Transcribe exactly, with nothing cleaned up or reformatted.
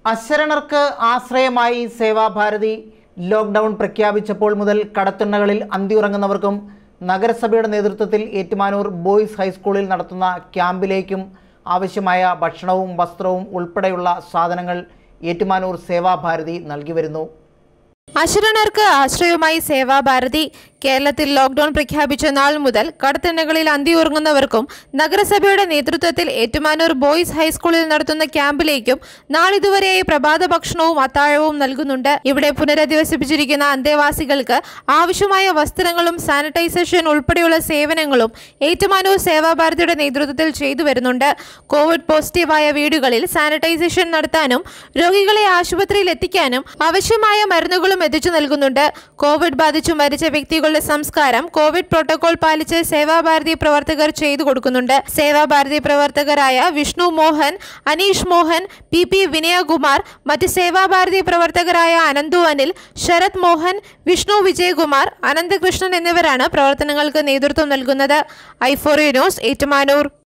അശരണർക്ക് ആശ്രയമായി Seva Bharati lockdown പ്രഖ്യാപിച്ചപ്പോൾ മുതൽ കടത്തിണ്ണകളിൽ അന്തിയുറങ്ങുന്നവർക്കും നഗരസഭയുടെ നേതൃത്വത്തിൽ ഏറ്റുമാനൂർ ബോയ്സ് ഹൈസ്കൂളിൽ നടത്തുന്ന ക്യാമ്പിലേക്കും ആവശ്യമായ ഭക്ഷണവും വസ്ത്രവും ഉൾപ്പെടെയുള്ള സാധനങ്ങൾ ഏറ്റുമാനൂർ സേവാഭാരതി നൽകി വരുന്നു. അശരണർക്ക് ആശ്രയമായി സേവാഭാരതി കേരളത്തിൽ ലോക്ക്ഡൌൺ പ്രഖ്യാപിച്ച നാൾ മുതൽ കടത്തിണ്ണകളിൽ അന്തിയുറങ്ങുന്നവർക്കും നഗരസഭയുടെ നേതൃത്വത്തിൽ ഏറ്റുമാനൂർ ബോയ്സ് ഹൈസ്കൂളിൽ നടത്തുന്ന ക്യാമ്പിലേക്കും നാളിതുവരെയായി പ്രഭാത ഭക്ഷണവും അത്താഴവും നൽകുന്നുണ്ട്. ഇവിടെ പുനരധിവസിപ്പിച്ചിരിക്കുന്ന അന്തേവാസികൾക്ക് ആവശ്യമായ വസ്ത്രങ്ങളും സാനിറ്റൈസേഷൻ ഉൾപ്പെടെയുള്ള സേവനങ്ങളും ഏറ്റുമാനൂർ സേവാഭാരതിയുടെ നേതൃത്വത്തിൽ ചെയ്തു വരുന്നുണ്ട്. കോവിഡ് പോസിറ്റീവായ വീടുകളിൽ സാനിറ്റൈസേഷൻ നടത്താനും രോഗികളെ ആശുപത്രിയിൽ എത്തിക്കാനും ആവശ്യമായ മരുന്നുകളും എത്തിച്ചു നൽകുന്നുണ്ട്. കോവിഡ് ബാധിച്ചു മരിച്ച വ്യക്തികളുടെ സംസ്കാരം കോവിഡ് പ്രോട്ടോകോൾ പാലിച്ച് സേവാഭാരതി പ്രവർത്തകർ ചെയ്തു കൊടുക്കുന്നുണ്ട്. സേവാഭാരതി പ്രവർത്തകരായ വിഷ്ണു മോഹൻ, അനീഷ് മോഹൻ, പി പി വിനയകുമാർ, മറ്റ് സേവാഭാരതി പ്രവർത്തകരായ അനന്തു അനിൽ, ശരത് മോഹൻ, വിഷ്ണു വിജയകുമാർ, അനന്തകൃഷ്ണൻ എന്നിവരാണ് പ്രവർത്തനങ്ങൾക്ക് നേതൃത്വം നൽകുന്നത്. I four news Ettumanoor.